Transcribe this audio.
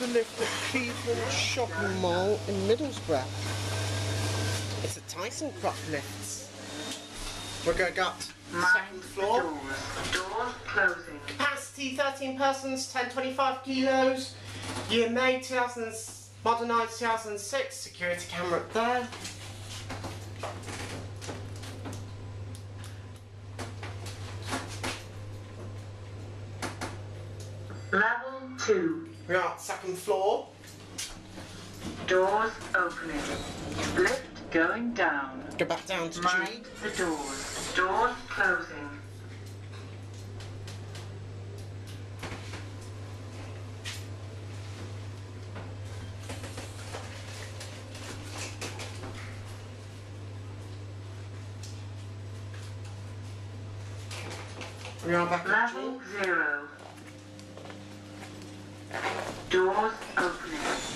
the lift at Cleveland Shopping Mall in Middlesbrough. It's a ThyssenKrupp lift. We're going up to the second floor. Doors closing. Capacity 13 persons, 1025 kilos. Year made 2000, modernised 2006. Security camera up there. Level 2. We are at the second floor. Doors opening. Lift going down. Go back down to Mind G. the doors. Doors closing. We are back at G. Level 0. Doors opening.